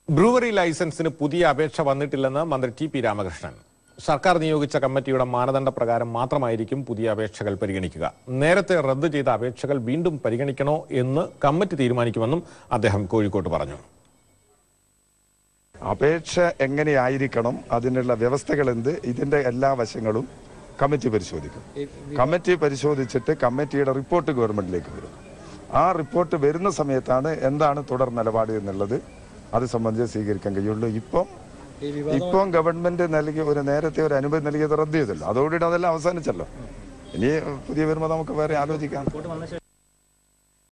Brewery ലൈസൻസിന് പുതിയ അപേക്ഷ വന്നിട്ടില്ലെന്ന് മന്ത്രി ടി പി രാമകൃഷ്ണൻ. സർക്കാർ നിയോഗിച്ച കമ്മിറ്റിയുടെ മാനദണ്ഡപ്രകാരം മാത്രമായിരിക്കും പുതിയ അപേക്ഷകൾ പരിഗണിക്കുക. നേരത്തെ റദ്ദ് ചെയ്ത അപേക്ഷകൾ വീണ്ടും പരിഗണിക്കണോ എന്ന് കമ്മിറ്റി തീരുമാനിക്കുമെന്നും അദ്ദേഹം കോഴിക്കോട്ട് പറഞ്ഞു. അപേക്ഷ എങ്ങനെയായിരിക്കണം, അതിനുള്ള വ്യവസ്ഥകൾ എന്ത്, ഇതിന്റെ എല്ലാ വശങ്ങളും കമ്മിറ്റി പരിശോധിക്കും. കമ്മിറ്റി പരിശോധിച്ചിട്ട് കമ്മിറ്റിയുടെ റിപ്പോർട്ട് ഗവൺമെന്റിലേക്ക് വരും. ആ റിപ്പോർട്ട് വരുന്ന സമയത്താണ് എന്താണ് തുടർ നിലപാട് എന്നുള്ളത് അത് സംബന്ധിച്ച് സ്വീകരിക്കാൻ കഴിയുള്ളൂ. ഇപ്പം ഗവൺമെന്റ് നേരത്തെ ഒരു അനുമതി നൽകിയത് റദ്ദ് ചെയ്തല്ലോ, അതോടുകൂടി അതെല്ലാം അവസാനിച്ചല്ലോ. ഇനി പുതിയ വരുമ്പോൾ നമുക്ക് വേറെ ആലോചിക്കാം.